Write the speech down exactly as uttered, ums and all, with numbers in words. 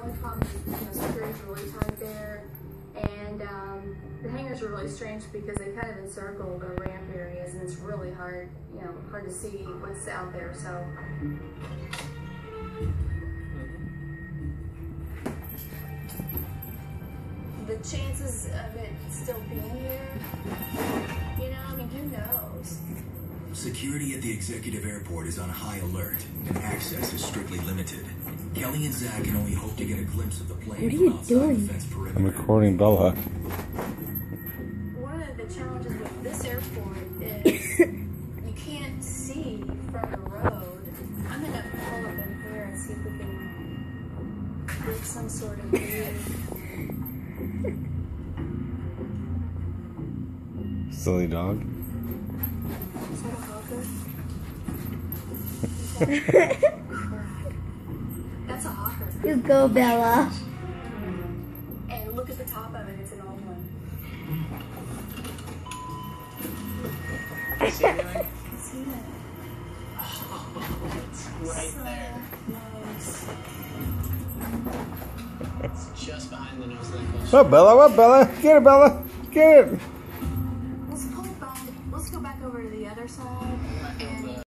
only problem is, you know, security's really tight there. And um, the hangars are really strange because they kind of encircle the ramp areas, and it's really hard, you know, hard to see what's out there. So. The chances of it still being there, you know, I mean, who knows? Security at the executive airport is on high alert, and access is strictly limited. Kelly and Zach can only hope to get a glimpse of the plane. What are you doing? I'm recording Bella. One of the challenges with this airport is you can't see from the road. I'm going to pull up in here and see if we can get some sort of view. Silly dog. Is that a hawker? Is that That's a hawker. You go, Bella. And look at the top of it, it's an old one. See anything? I see that. Oh, it's right So there. nice. It's just behind the nose of that bush. What, Bella? What, Bella? Get it, Bella. Get it. Let's pull it back. Let's go back over to the other side.